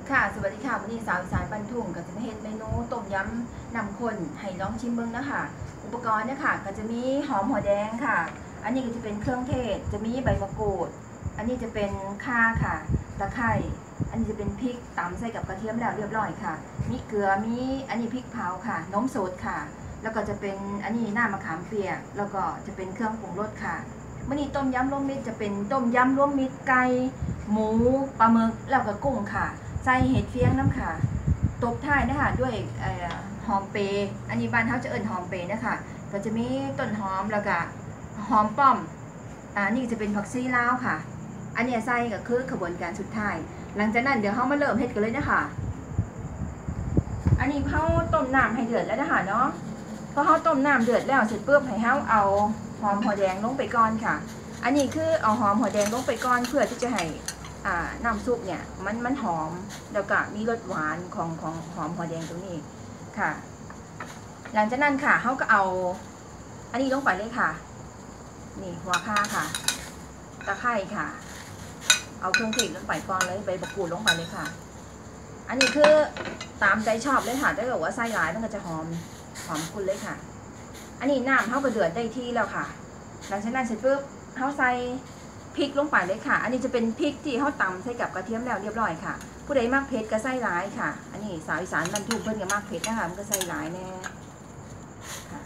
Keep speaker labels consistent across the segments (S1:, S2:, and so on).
S1: ค่ะสวัสดีค่ะวันนี้สาวอีสานบ้านทุ่งก็จะมาเฮ็ดเมนูต้มยำน้ำข้นให้ลองชิมเบิ้งนะคะอุปกรณ์เนี่ยค่ะก็จะมีหอมหัวแดงค่ะอันนี้ก็จะเป็นเครื่องเทศจะมีใบมะกรูดอันนี้จะเป็นข่าค่ะตะไคร้อันนี้จะเป็นพริกตำใส่กับกระเทียมแล้วเรียบร้อยค่ะมีเกลือมีอันนี้พริกเผาค่ะนมสดค่ะแล้วก็จะเป็นอันนี้น้ำมะขามเปียกแล้วก็จะเป็นเครื่องปรุงรสค่ะมื้อนี้ต้มยำรวมมิตรจะเป็นต้มยำรวมมิตรไก่หมูปลาหมึกแล้วก็กุ้งค่ะใส่เห็ดเฟียงน้ำค่ะตบท้ายนะคะด้วยหอมเปรย์อันนี้บ้านเขาจะเอิ้นหอมเปรย์นะคะก็จะมีต้นหอมแล้วก็หอมป้อมนี่จะเป็นผักชีลาวค่ะอันนี้ใส่ก็คือขบวนการสุดท้ายหลังจากนั้นเดี๋ยวเขามาเริ่มเฮ็ดกันเลยนะคะอันนี้เขาต้มน้ำให้เดือดแล้วนะคะเนาะพอเขาต้มน้ำเดือดแล้วเสร็จปุ๊บให้เขาเอาหอมหัวแดงลงไปก่อนค่ะอันนี้คือเอาหอมหัวแดงลงไปก่อนเพื่อที่จะให้น้ำซุปเนี่ยมันหอมแล้วก็มีรสหวานของหอมหัวแดงตรงนี้ค่ะหลังจากนั้นค่ะเขาก็เอาอันนี้ลงไปเลยค่ะนี่หัวข่าค่ะตะไคร้ค่ะเอาเครื่องเทศลงไปก่อนเลยใบมะกรูดลงไปเลยค่ะอันนี้คือตามใจชอบเลยค่ะถ้าเกิดว่าไส้หลายมันก็จะหอมคุณเลยค่ะอันนี้น้ำเขาก็เดือดได้ที่แล้วค่ะหลังจากนั้นเสร็จปุ๊บเขาใส่พริกลงไปเลยค่ะอันนี้จะเป็นพริกที่เขาตำใส่กับกระเทียมแล้วเรียบร้อยค่ะผู้ใดมากเผ็ดก็ใส่หลายค่ะอันนี้สาวอีสานบรรทุกเพิ่นก็มากเผ็ดนะคะมันก็ใส่หลายแน่ค่ะ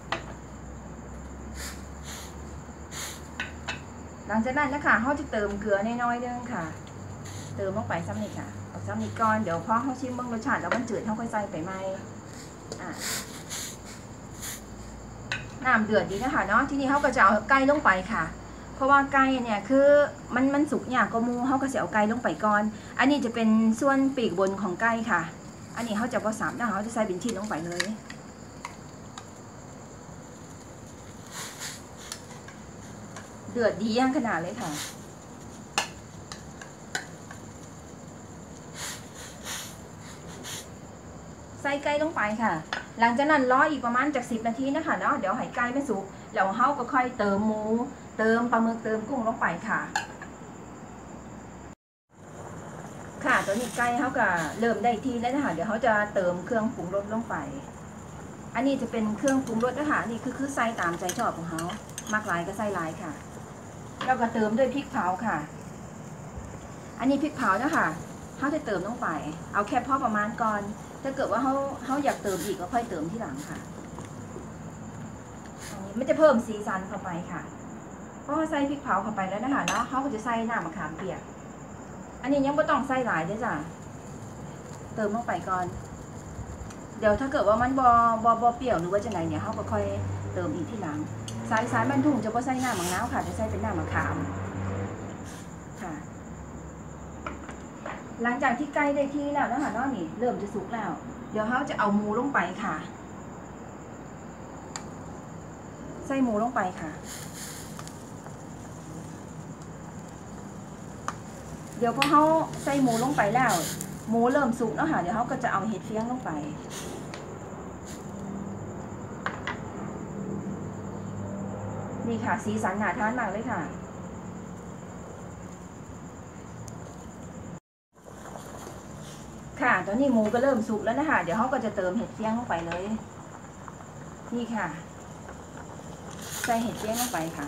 S1: หลังจากนั้นนะคะเขาจะเติมเกลือน้อยๆนึงค่ะเติมลงไปซ้ำนี่ค่ะเอาซ้ำนี่ก่อนเดี๋ยวพอเขาชิมเบิ่งรสชาติแล้วมันจืดเขาค่อยใส่ไปไหมน้ำเดือดดีนะคะเนาะที่นี่เขาก็จะเอาไก่ลงไปค่ะเพราะว่าไก่เนี่ยคือมันสุกยากกว่าหมูเขาก็จะเอาไก่ลงไปก่อนอันนี้จะเป็นส่วนปีกบนของไก่ค่ะอันนี้เขาจะผสมนะคะเขาจะใส่เป็นชิ้นลงไปเลยเดือดดีย่างขนาดเลยค่ะใส่ไก่ลงไปค่ะหลังจากนั้นรออีกประมาณจาก10 นาทีนะคะเนาะเดี๋ยวให้ไก่ไม่สุกแล้วเขาก็ค่อยเติมหมูเติมปลาหมึกเติมกุ้งลงไปค่ะค่ะตัวนี้ไก่เขาก็เริ่มได้ที่แล้วนะคะเดี๋ยวเขาจะเติมเครื่องปรุงรสลงไปอันนี้จะเป็นเครื่องปรุงรสนะคะนี่คือใส่ตามใจชอบของเขามากหลายก็ใส่หลายค่ะแล้วก็เติมด้วยพริกเผาค่ะอันนี้พริกเผานะคะเขาจะเติมลงไปเอาแค่พอประมาณก่อนถ้าเกิดว่าเขาอยากเติมอีกก็ค่อยเติมที่หลังค่ะอันนี้ไม่จะเพิ่มสีสันเข้าไปค่ะเพราะว่าใส่พริกเผาเข้าไปแล้วนะคะเนาะเขาก็จะใส่น้ำมะขามเปียกอันนี้ยังไม่ต้องใส่หลายด้วยจ้ะเติมลงไปก่อนเดี๋ยวถ้าเกิดว่ามันบอเปรี้ยวหรือว่าจะไหนเนี่ยเขาก็ค่อยเติมอีกที่หลังสายบรรทุกจะบ่ใส่น้ำมะนาวค่ะจะใส่เป็นน้ำมะขามค่ะหลังจากที่ไก่ได้ที่แล้วนะคะเนาะนี่เริ่มจะสุกแล้วเดี๋ยวเขาจะเอาหมูลงไปค่ะใส่หมูลงไปค่ะเดี๋ยวพอเขาใส่หมูลงไปแล้วหมูเริ่มสุกแล้วค่ะเดี๋ยวเขาก็จะเอาเห็ดเฟี้ยงลงไปนี่ค่ะสีสันน่าทานมากเลยค่ะค่ะตอนนี้หมูก็เริ่มสุกแล้วนะคะเดี๋ยวเขาก็จะเติมเห็ดเฟี้ยงลงไปเลยนี่ค่ะใส่เห็ดเฟี้ยงลงไปค่ะ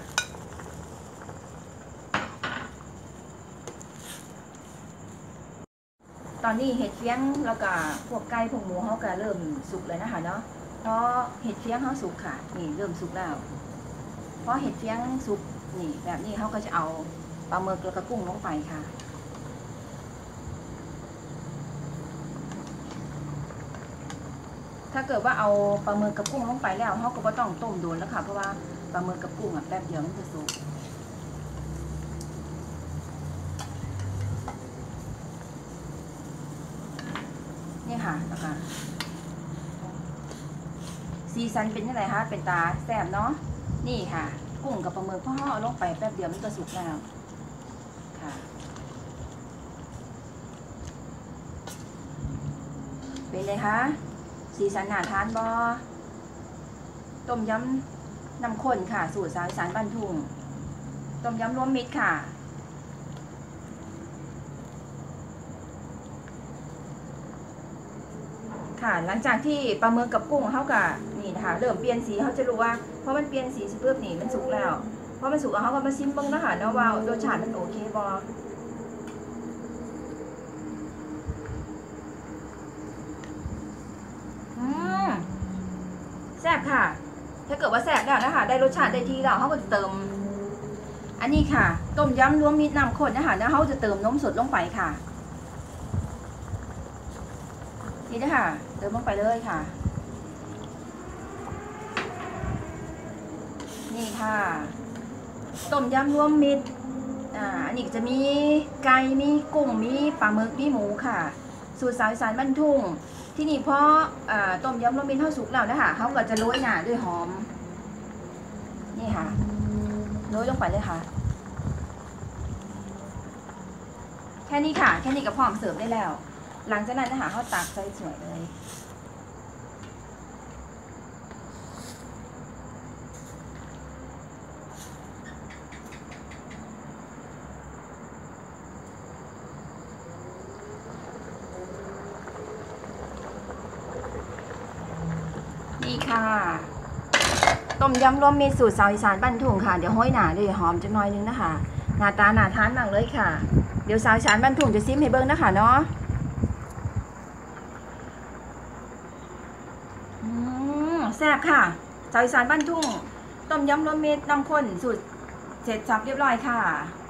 S1: ตอนนี้เห็ดเฟี้ยงแล้วก็พวกไก่พวกหมูเขาก็เริ่มสุกเลยนะคะเนาะเพราะเห็ดเฟี้ยงเขาสุกค่ะนี่เริ่มสุกแล้วเพราะเห็ดเฟี้ยงสุกนี่แบบนี้เขาก็จะเอาปลาหมึกแล้วก็กุ้งลงไปค่ะถ้าเกิดว่าเอาปลาหมึกกับกุ้งลงไปแล้วเขาก็ไม่ต้องต้มโดนแล้วค่ะเพราะว่าปลาหมึกกับกุ้งแป๊บเดียวมันจะสุกนี่ค่ะแล้วก็ซีซันเป็นยังไงคะเป็นตาแซ่บเนาะนี่ค่ะกุ้งกับปลาหมึกพอเอาลงไปแป๊บเดียวมันก็สุกแล้วค่ะเป็นเลยคะสีสันน่าทานบอต้มยำน้ำข้นค่ะสูตรสาวอีสานบ้านทุ่งต้มยำรวมมิตรค่ะค่ะ หลังจากที่ปลาหมึกกับกุ้งเขากับนี่นะคะเริ่มเปลี่ยนสีเขาจะรู้ว่าเพราะมันเปลี่ยนสีสิเพิ่มนี่มันสุกแล้วเพราะมันสุกแล้วเขาก็มาซิมเบิ้งนะคะเนาะว่ารสชาติมันโอเคบอแซ่บค่ะถ้าเกิดว่าแซ่บแล้วนะคะได้รสชาติได้ที่แล้วเขาก็จะเติมอันนี้ค่ะต้มยำรวมมิตรน้ำข้นนะคะแล้วเขาจะเติมนมสดลงไปค่ะนี่นะคะเติมลงไปเลยค่ะนี่ค่ะต้มยำรวมมิตรอันนี้จะมีไก่มีกุ้งมีปลาหมึกมีหมูค่ะสูตรสาวอีสานบ้านทุ่งที่นี่เพราะต้มยำรวมมิตรเท่าสุกแล้วนะคะเขาก็จะโรยหน้าด้วยหอมนี่ค่ะโรยลงไปเลยค่ะแค่นี้ค่ะแค่นี้ก็พร้อมเสิร์ฟได้แล้วหลังจากนั้นนะคะเขาตักใส่สวยเลยนี่ค่ะต้มยำรวมมิตรสูตรสาวอีสานบ้านทุ่งค่ะเดี๋ยวห้อยหนาด้วยหอมจะน้อยนึงนะคะหน้าตาหนาทานมากเลยค่ะเดี๋ยวสาวอีสานบ้านทุ่งจะซิมให้เบิ้งนะคะเนาะแซ่บค่ะสาวอีสานบ้านทุ่งต้มยำรวมมิตรน้ำข้นสูตรเสร็จสับเรียบร้อยค่ะ